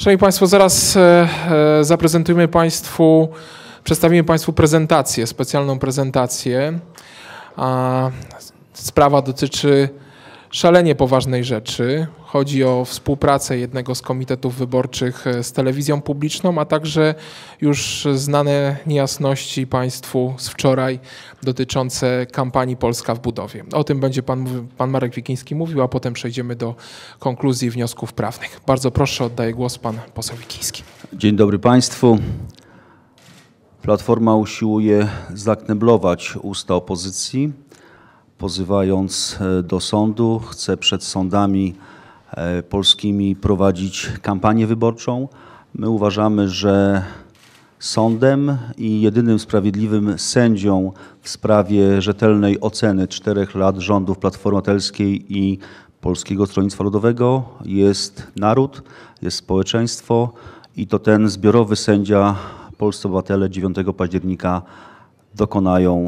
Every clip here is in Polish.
Szanowni Państwo, zaraz przedstawimy Państwu prezentację, specjalną prezentację. Sprawa dotyczy szalenie poważnej rzeczy. Chodzi o współpracę jednego z komitetów wyborczych z telewizją publiczną, a także już znane niejasności Państwu z wczoraj dotyczące kampanii Polska w budowie. O tym będzie pan Marek Wikiński mówił, a potem przejdziemy do konkluzji wniosków prawnych. Bardzo proszę, oddaję głos pan poseł Wikiński. Dzień dobry Państwu. Platforma usiłuje zakneblować usta opozycji, pozywając do sądu. Chce przed sądami polskimi prowadzić kampanię wyborczą. My uważamy, że sądem i jedynym sprawiedliwym sędzią w sprawie rzetelnej oceny 4 lat rządów Platformy Obywatelskiej i Polskiego Stronnictwa Ludowego jest naród, jest społeczeństwo i to ten zbiorowy sędzia, polscy obywatele 9 października dokonają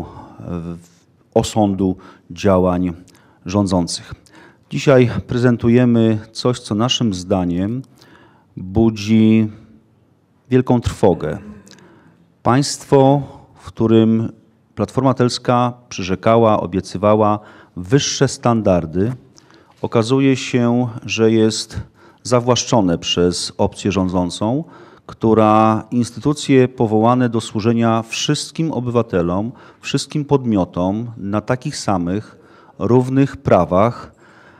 osądu działań rządzących. Dzisiaj prezentujemy coś, co naszym zdaniem budzi wielką trwogę. Państwo, w którym Platforma Obywatelska przyrzekała, obiecywała wyższe standardy, okazuje się, że jest zawłaszczone przez opcję rządzącą, która instytucje powołane do służenia wszystkim obywatelom, wszystkim podmiotom na takich samych, równych prawach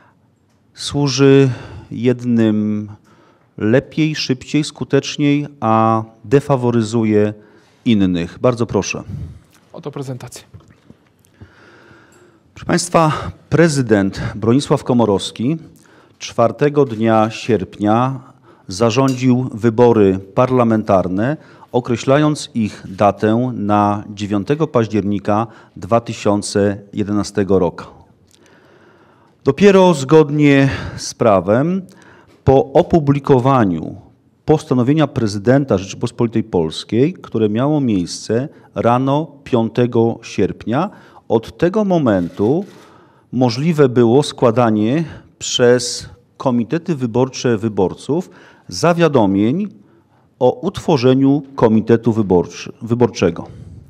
służy jednym lepiej, szybciej, skuteczniej, a defaworyzuje innych. Bardzo proszę. Oto prezentacja. Proszę Państwa, prezydent Bronisław Komorowski 4 dnia sierpnia zarządził wybory parlamentarne, określając ich datę na 9 października 2011 roku. Dopiero zgodnie z prawem po opublikowaniu postanowienia prezydenta Rzeczypospolitej Polskiej, które miało miejsce rano 5 sierpnia, od tego momentu możliwe było składanie przez komitety wyborcze wyborców zawiadomień o utworzeniu komitetu wyborczego.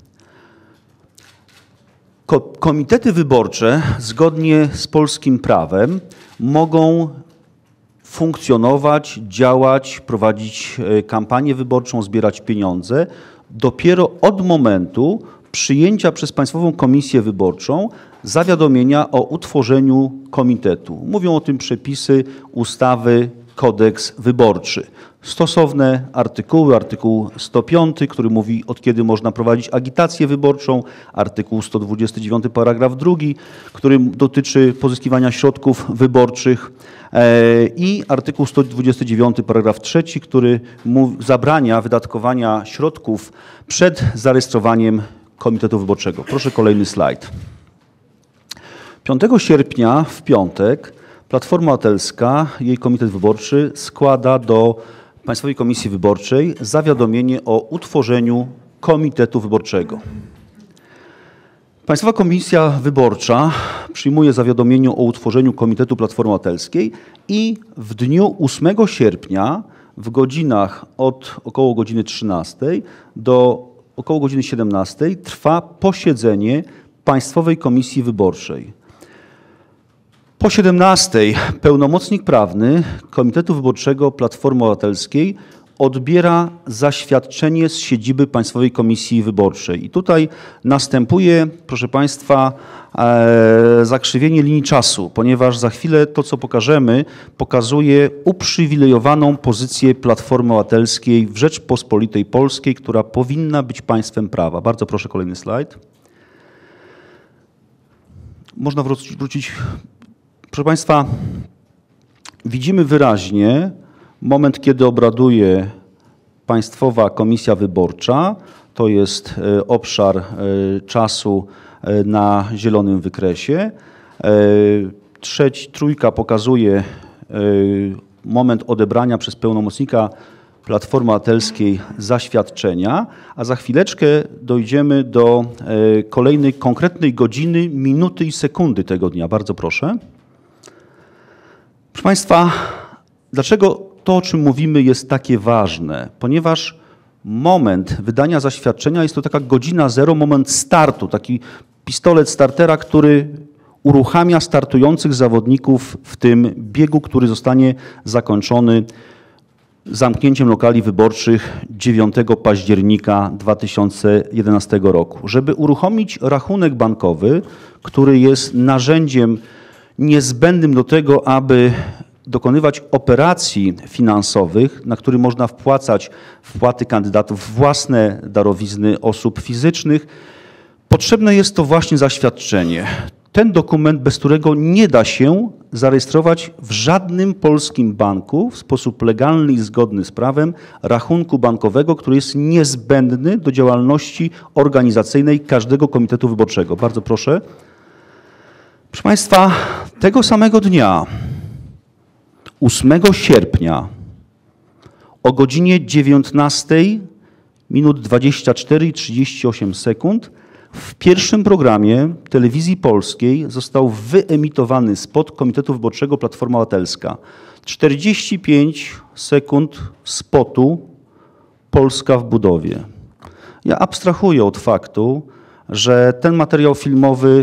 Komitety wyborcze zgodnie z polskim prawem mogą funkcjonować, działać, prowadzić kampanię wyborczą, zbierać pieniądze dopiero od momentu przyjęcia przez Państwową Komisję Wyborczą zawiadomienia o utworzeniu komitetu. Mówią o tym przepisy ustawy Kodeks Wyborczy. Stosowne artykuły, artykuł 105, który mówi, od kiedy można prowadzić agitację wyborczą, artykuł 129, paragraf 2, który dotyczy pozyskiwania środków wyborczych i artykuł 129, paragraf 3, który zabrania wydatkowania środków przed zarejestrowaniem komitetu wyborczego. Proszę kolejny slajd. 5 sierpnia w piątek Platforma Obywatelska, jej komitet wyborczy składa do Państwowej Komisji Wyborczej zawiadomienie o utworzeniu komitetu wyborczego. Państwowa Komisja Wyborcza przyjmuje zawiadomienie o utworzeniu komitetu Platformy Obywatelskiej i w dniu 8 sierpnia w godzinach od około godziny 13 do około godziny 17 trwa posiedzenie Państwowej Komisji Wyborczej. Po 17 pełnomocnik prawny Komitetu Wyborczego Platformy Obywatelskiej odbiera zaświadczenie z siedziby Państwowej Komisji Wyborczej. I tutaj następuje, proszę Państwa, zakrzywienie linii czasu, ponieważ za chwilę to, co pokażemy, pokazuje uprzywilejowaną pozycję Platformy Obywatelskiej w Rzeczpospolitej Polskiej, która powinna być państwem prawa. Bardzo proszę, kolejny slajd. Można wrócić. Proszę Państwa, widzimy wyraźnie moment, kiedy obraduje Państwowa Komisja Wyborcza. To jest obszar czasu na zielonym wykresie. Trójka pokazuje moment odebrania przez pełnomocnika Platformy Obywatelskiej zaświadczenia, a za chwileczkę dojdziemy do kolejnej konkretnej godziny, minuty i sekundy tego dnia. Bardzo proszę. Proszę Państwa, dlaczego to, o czym mówimy, jest takie ważne? Ponieważ moment wydania zaświadczenia jest to taka godzina zero, moment startu, taki pistolet startera, który uruchamia startujących zawodników w tym biegu, który zostanie zakończony zamknięciem lokali wyborczych 9 października 2011 roku. Żeby uruchomić rachunek bankowy, który jest narzędziem niezbędnym do tego, aby dokonywać operacji finansowych, na który można wpłacać wpłaty kandydatów, własne darowizny osób fizycznych, potrzebne jest to właśnie zaświadczenie. Ten dokument, bez którego nie da się zarejestrować w żadnym polskim banku w sposób legalny i zgodny z prawem rachunku bankowego, który jest niezbędny do działalności organizacyjnej każdego komitetu wyborczego. Bardzo proszę. Proszę Państwa, tego samego dnia, 8 sierpnia o godzinie 19 minut 24 i 38 sekund w pierwszym programie Telewizji Polskiej został wyemitowany spot Komitetu Wyborczego Platforma Obywatelska. 45 sekund spotu Polska w budowie. Ja abstrahuję od faktu, że ten materiał filmowy,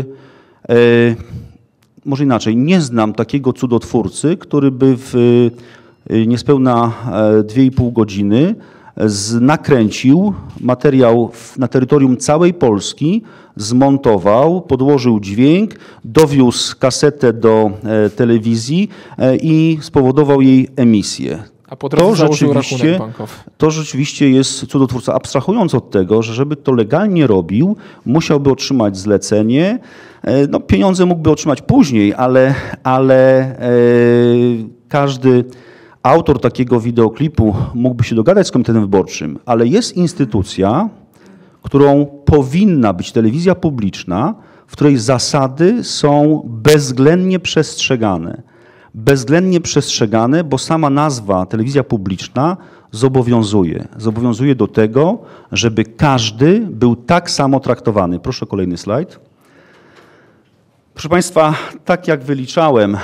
może inaczej, nie znam takiego cudotwórcy, który by w niespełna 2,5 godziny nakręcił materiał na terytorium całej Polski, zmontował, podłożył dźwięk, dowiózł kasetę do telewizji i spowodował jej emisję. A po drodze założył rachunek bankowy. To rzeczywiście jest cudotwórca. Abstrahując od tego, że żeby to legalnie robił, musiałby otrzymać zlecenie. No, pieniądze mógłby otrzymać później, ale każdy autor takiego wideoklipu mógłby się dogadać z komitetem wyborczym, ale jest instytucja, którą powinna być telewizja publiczna, w której zasady są bezwzględnie przestrzegane. Bezwzględnie przestrzegane, bo sama nazwa telewizja publiczna zobowiązuje. Zobowiązuje do tego, żeby każdy był tak samo traktowany. Proszę o kolejny slajd. Proszę Państwa, tak jak wyliczałem,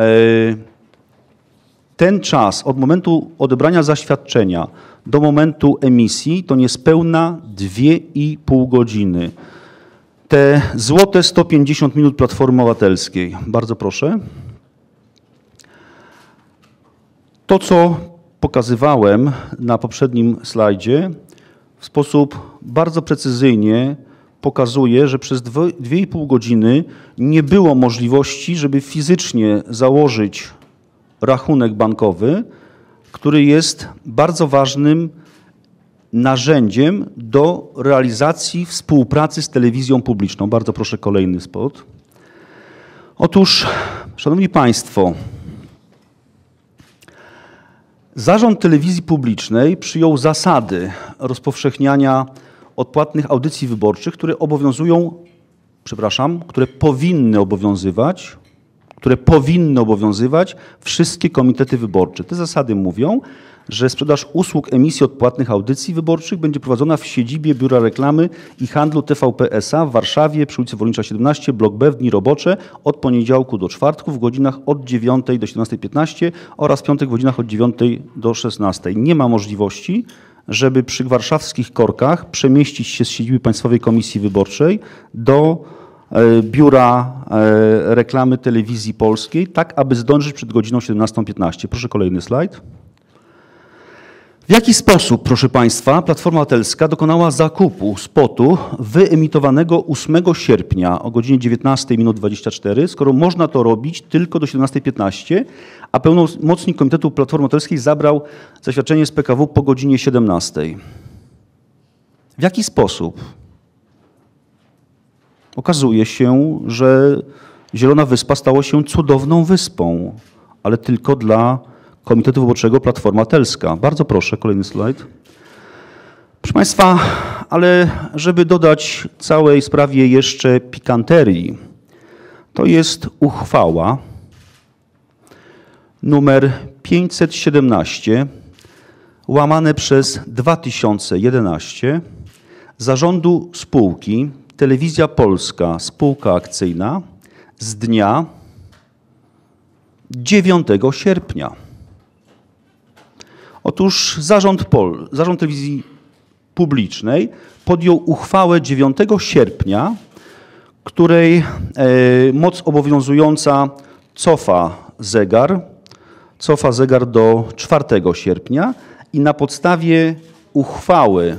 ten czas od momentu odebrania zaświadczenia do momentu emisji to niespełna 2,5 godziny. Te złote 150 minut Platformy Obywatelskiej. Bardzo proszę. To, co pokazywałem na poprzednim slajdzie, w sposób bardzo precyzyjnie pokazuje, że przez 2,5 godziny nie było możliwości, żeby fizycznie założyć rachunek bankowy, który jest bardzo ważnym narzędziem do realizacji współpracy z telewizją publiczną. Bardzo proszę kolejny spot. Otóż, Szanowni Państwo, Zarząd Telewizji Publicznej przyjął zasady rozpowszechniania odpłatnych audycji wyborczych, które powinny obowiązywać wszystkie komitety wyborcze. Te zasady mówią, że sprzedaż usług emisji odpłatnych audycji wyborczych będzie prowadzona w siedzibie Biura Reklamy i Handlu TVP S.A. w Warszawie przy ulicy Wolnicza 17, blok B w dni robocze od poniedziałku do czwartku w godzinach od 9 do 17:15 oraz w piątek w godzinach od 9 do 16. Nie ma możliwości, żeby przy warszawskich korkach przemieścić się z siedziby Państwowej Komisji Wyborczej do Biura Reklamy Telewizji Polskiej, tak aby zdążyć przed godziną 17:15. Proszę kolejny slajd. W jaki sposób, proszę Państwa, Platforma Obywatelska dokonała zakupu spotu wyemitowanego 8 sierpnia o godzinie 19:24, skoro można to robić tylko do 17:15, a pełnomocnik Komitetu Platformy Obywatelskiej zabrał zaświadczenie z PKW po godzinie 17. W jaki sposób? Okazuje się, że Zielona Wyspa stała się cudowną wyspą, ale tylko dla Komitetu Wyborczego Platforma Obywatelska. Bardzo proszę, kolejny slajd. Proszę Państwa, ale żeby dodać całej sprawie jeszcze pikanterii, to jest uchwała numer 517 łamane przez 2011 Zarządu Spółki Telewizja Polska Spółka Akcyjna z dnia 9 sierpnia. Otóż zarząd telewizji publicznej podjął uchwałę 9 sierpnia, której moc obowiązująca cofa zegar do 4 sierpnia i na podstawie uchwały,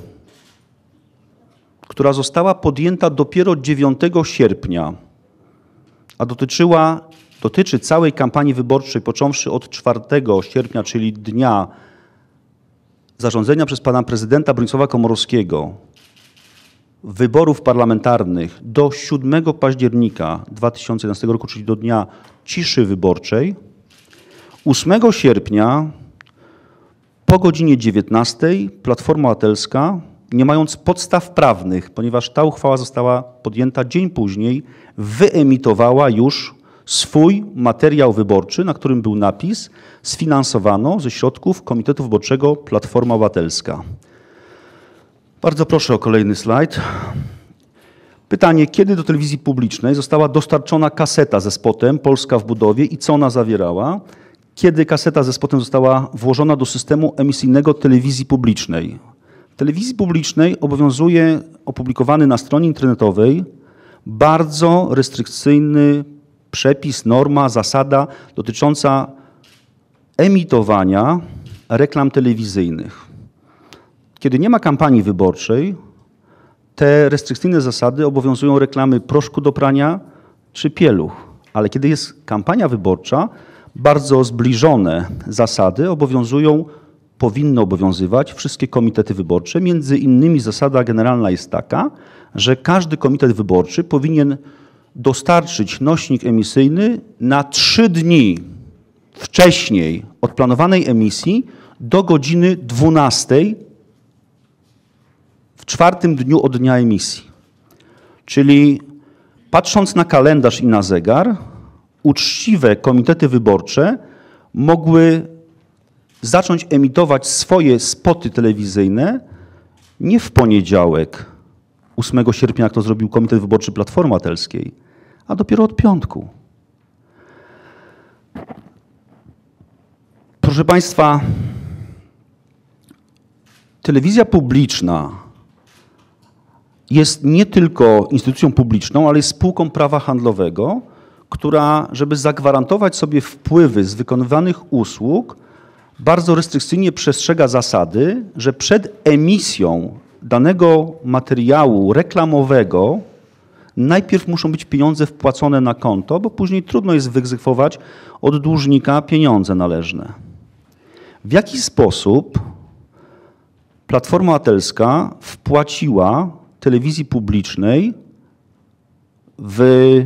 która została podjęta dopiero 9 sierpnia, a dotyczy całej kampanii wyborczej, począwszy od 4 sierpnia, czyli dnia zarządzenia przez pana prezydenta Bronisława Komorowskiego wyborów parlamentarnych do 7 października 2011 roku, czyli do dnia ciszy wyborczej. 8 sierpnia po godzinie 19 Platforma Obywatelska, nie mając podstaw prawnych, ponieważ ta uchwała została podjęta dzień później, wyemitowała już swój materiał wyborczy, na którym był napis: sfinansowano ze środków Komitetu Wyborczego Platforma Obywatelska. Bardzo proszę o kolejny slajd. Pytanie: kiedy do telewizji publicznej została dostarczona kaseta ze spotem Polska w budowie i co ona zawierała? Kiedy kaseta ze spotem została włożona do systemu emisyjnego telewizji publicznej? W telewizji publicznej obowiązuje opublikowany na stronie internetowej bardzo restrykcyjny przepis, norma, zasada dotycząca emitowania reklam telewizyjnych. Kiedy nie ma kampanii wyborczej, te restrykcyjne zasady obowiązują reklamy proszku do prania czy pieluch. Ale kiedy jest kampania wyborcza, bardzo zbliżone zasady powinny obowiązywać wszystkie komitety wyborcze. Między innymi zasada generalna jest taka, że każdy komitet wyborczy powinien dostarczyć nośnik emisyjny na 3 dni wcześniej od planowanej emisji do godziny 12 w 4. dniu od dnia emisji. Czyli patrząc na kalendarz i na zegar, uczciwe komitety wyborcze mogły zacząć emitować swoje spoty telewizyjne nie w poniedziałek, 8 sierpnia, jak to zrobił Komitet Wyborczy Platformy Obywatelskiej, a dopiero od piątku. Proszę państwa, telewizja publiczna jest nie tylko instytucją publiczną, ale jest spółką prawa handlowego, która, żeby zagwarantować sobie wpływy z wykonywanych usług, bardzo restrykcyjnie przestrzega zasady, że przed emisją danego materiału reklamowego najpierw muszą być pieniądze wpłacone na konto, bo później trudno jest wyegzekwować od dłużnika pieniądze należne. W jaki sposób Platforma Obywatelska wpłaciła telewizji publicznej w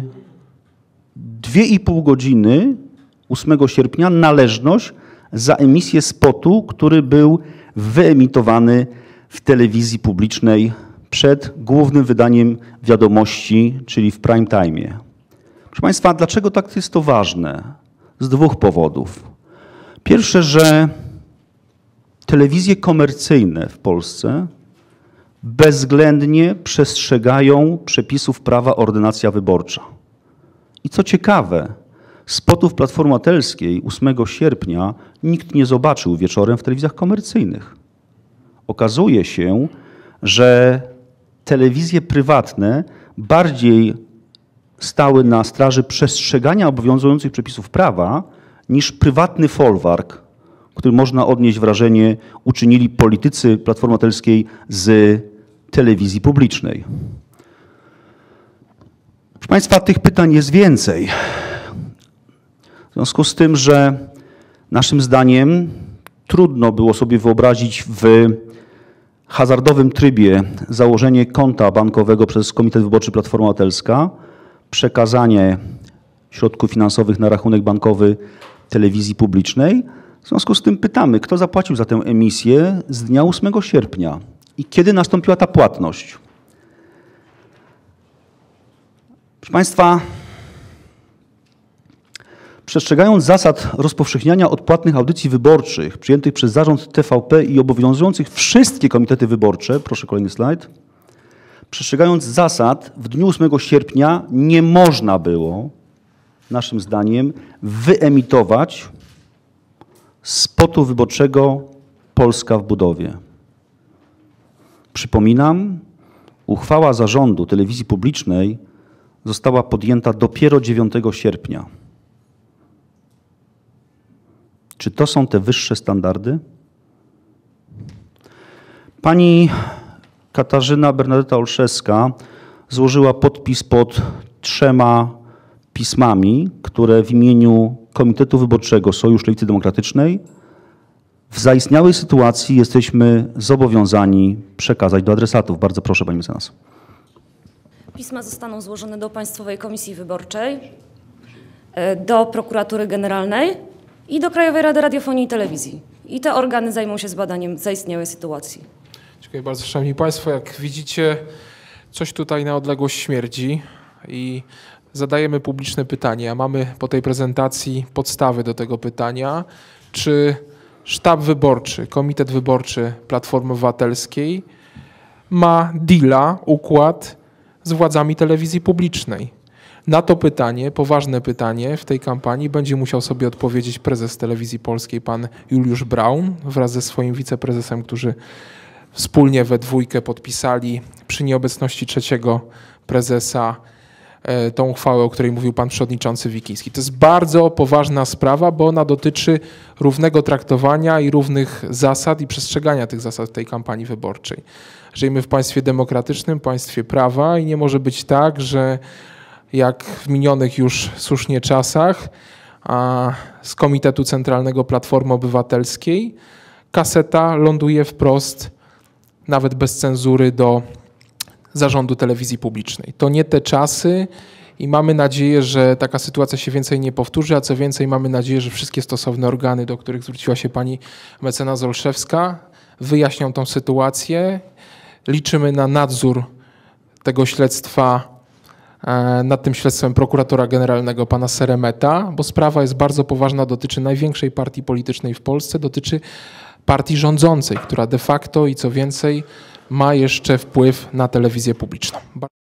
2,5 godziny 8 sierpnia należność za emisję spotu, który był wyemitowany w telewizji publicznej przed głównym wydaniem wiadomości, czyli w prime time. Proszę państwa, dlaczego tak jest to ważne? Z 2 powodów. Pierwsze, że telewizje komercyjne w Polsce bezwzględnie przestrzegają przepisów prawa ordynacja wyborcza. I co ciekawe, spotów Platformy Obywatelskiej 8 sierpnia nikt nie zobaczył wieczorem w telewizjach komercyjnych. Okazuje się, że telewizje prywatne bardziej stały na straży przestrzegania obowiązujących przepisów prawa niż prywatny folwark, który można odnieść wrażenie uczynili politycy Platformy Obywatelskiej z telewizji publicznej. Proszę państwa, tych pytań jest więcej. W związku z tym, że naszym zdaniem trudno było sobie wyobrazić w hazardowym trybie założenie konta bankowego przez Komitet Wyborczy Platforma Obywatelska, przekazanie środków finansowych na rachunek bankowy telewizji publicznej. W związku z tym pytamy, kto zapłacił za tę emisję z dnia 8 sierpnia i kiedy nastąpiła ta płatność. Proszę państwa, przestrzegając zasad rozpowszechniania odpłatnych audycji wyborczych przyjętych przez zarząd TVP i obowiązujących wszystkie komitety wyborcze, proszę kolejny slajd, przestrzegając zasad, w dniu 8 sierpnia nie można było, naszym zdaniem, wyemitować spotu wyborczego Polska w budowie. Przypominam, uchwała zarządu telewizji publicznej została podjęta dopiero 9 sierpnia. Czy to są te wyższe standardy? Pani Katarzyna Bernadeta Olszewska złożyła podpis pod 3 pismami, które w imieniu Komitetu Wyborczego Sojusz Lewicy Demokratycznej w zaistniałej sytuacji jesteśmy zobowiązani przekazać do adresatów. Bardzo proszę, pani mecenas. Pisma zostaną złożone do Państwowej Komisji Wyborczej, do Prokuratury Generalnej i do Krajowej Rady Radiofonii i Telewizji. I te organy zajmą się zbadaniem zaistniałej sytuacji. Dziękuję bardzo, szanowni państwo. Jak widzicie, coś tutaj na odległość śmierdzi i zadajemy publiczne pytanie, a mamy po tej prezentacji podstawy do tego pytania, czy sztab wyborczy, komitet wyborczy Platformy Obywatelskiej ma deala, układ z władzami telewizji publicznej. Na to pytanie, poważne pytanie w tej kampanii będzie musiał sobie odpowiedzieć prezes Telewizji Polskiej, pan Juliusz Braun, wraz ze swoim wiceprezesem, którzy wspólnie we dwójkę podpisali przy nieobecności trzeciego prezesa tą uchwałę, o której mówił pan przewodniczący Wikiński. To jest bardzo poważna sprawa, bo ona dotyczy równego traktowania i równych zasad i przestrzegania tych zasad w tej kampanii wyborczej. Żyjemy w państwie demokratycznym, państwie prawa i nie może być tak, że jak w minionych już słusznie czasach z Komitetu Centralnego Platformy Obywatelskiej kaseta ląduje wprost, nawet bez cenzury, do Zarządu Telewizji Publicznej. To nie te czasy i mamy nadzieję, że taka sytuacja się więcej nie powtórzy, a co więcej mamy nadzieję, że wszystkie stosowne organy, do których zwróciła się pani mecenas Olszewska, wyjaśnią tą sytuację. Liczymy na nadzór tego śledztwa, nad tym śledztwem prokuratora generalnego pana Seremeta, bo sprawa jest bardzo poważna, dotyczy największej partii politycznej w Polsce, dotyczy partii rządzącej, która de facto i co więcej ma jeszcze wpływ na telewizję publiczną.